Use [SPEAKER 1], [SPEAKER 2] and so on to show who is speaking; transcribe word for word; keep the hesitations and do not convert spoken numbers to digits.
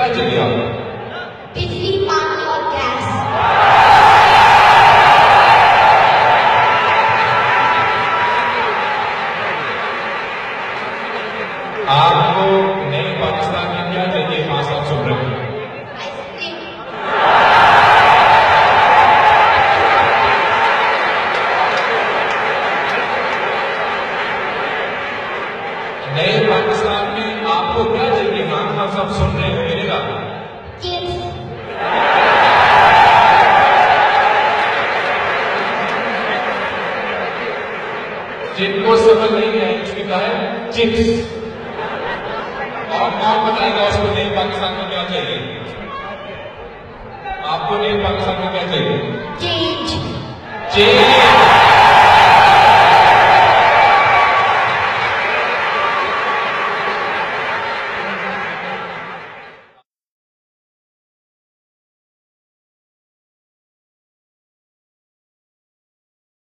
[SPEAKER 1] क्या चाहिए आपको?
[SPEAKER 2] बिजली, पानी और गैस।
[SPEAKER 1] आपको नए पाकिस्तान में क्या चाहिए? पांच साल सुन रहे हैं।
[SPEAKER 2] आइसक्रीम।
[SPEAKER 1] नए पाकिस्तान में आपको क्या चाहिए? नाम आप सब सुन रहे हैं, मिलेगा।
[SPEAKER 2] चिप्स।
[SPEAKER 1] जिनको समझ नहीं है उसकी क्या है? चिप्स। और कौन बताएगा उसको नए पाकिस्तान में क्या चाहिए? आपको नए पाकिस्तान में क्या चाहिए?
[SPEAKER 2] चेंज।
[SPEAKER 1] चेंज।